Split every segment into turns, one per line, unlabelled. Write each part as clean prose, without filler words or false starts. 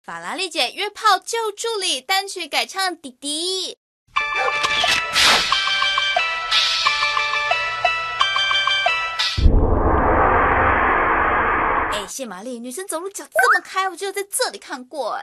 法拉利姐约炮救助理，单曲改唱弟弟。谢玛丽，女生走路脚这么开，我只有在这里看过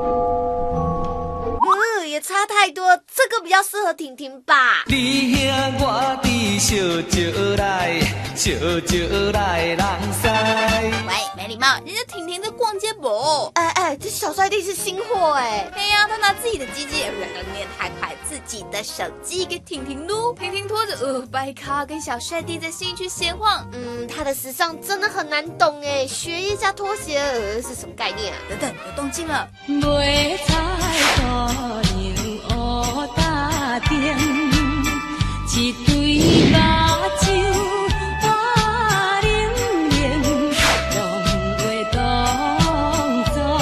也差太多，这个比较适合婷婷吧。
你兄我弟烧酒来，烧酒来人塞。
喂，没礼貌，人家婷婷在逛街不？
这小帅弟是新货哎。
对呀，他拿自己的鸡鸡练太快，自己的手机给婷婷撸，婷婷拖着白卡跟小帅弟在新区闲晃。
他的时尚真的很难懂哎，学一下拖鞋是什么概念啊？
等等，有动静了。
买菜大牛乌大店，一堆目睭我冷冷，拢会当作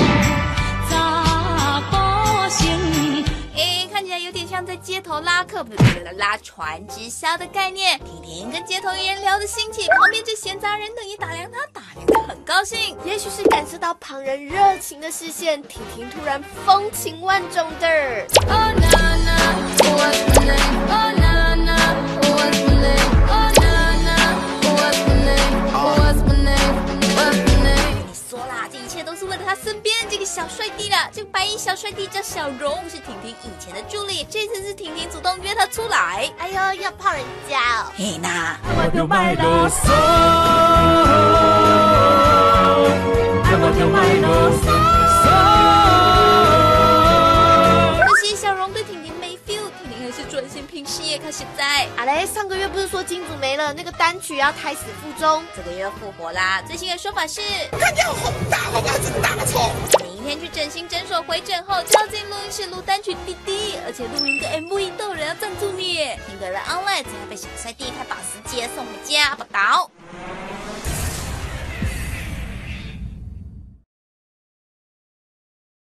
查甫性。
看起来有点像在街头拉客，不是拉船直销的概念。婷婷跟街头艺人聊得兴起，旁边这闲杂人等也打量她，打量得很高兴。
也许是感受到旁人热情的视线，婷婷突然风情万种的。
Oh Nana, what's the name? Oh Nana, what's the name? Oh Nana, what's the name? What's the name? What's the name?
你说啦，这一切都是为了他身边这个小帅弟啦。这个白衣小帅弟叫小荣，是婷婷以前的助理，这次是婷婷主动约他出来。
哎呦，要泡人家哦。
嘿那，
我就卖啰嗦，我就卖啰嗦。
可惜小荣对婷婷没 feel， 婷婷还是专心拼事业看现在。
上个月不是说金主没了，那个单曲要胎死腹中，
这个月复活啦。最新的说法是，
看见好大好大，真大错。
明天去整形诊所回诊后，就要进录音室录单曲弟弟，而且录音跟 MV 都有人要赞助你。听歌了 online 才被小帅弟开保时捷送回家，报道。